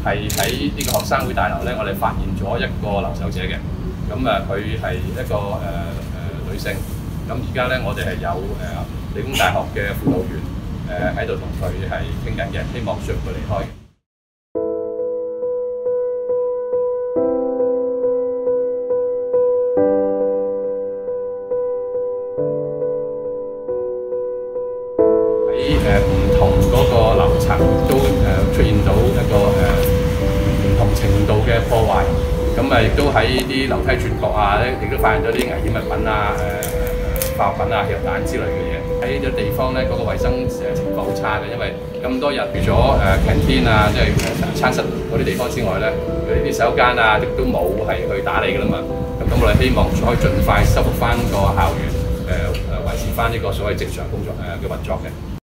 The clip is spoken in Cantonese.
係喺呢個學生會大樓咧，我哋發現咗一個留守者嘅。咁佢係一個女性。咁而家咧，我哋係有理工大學嘅輔導員喺度同佢係傾緊嘅，希望說服佢離開。喺唔同嗰個樓層都出現到一個唔同程度嘅破壞，咁亦都喺啲樓梯轉角啊，亦都發現咗啲危險物品啊、化學品啊、汽油彈之類嘅嘢。喺呢啲地方咧，嗰個衞生情況好差嘅，因為咁多日除咗canteen啊，即係餐室嗰啲地方之外咧，佢呢啲洗手間啊，亦都冇係去打理㗎啦嘛。咁我哋希望可以盡快修復翻個校園，維持翻呢個所謂正常工作嘅運作嘅。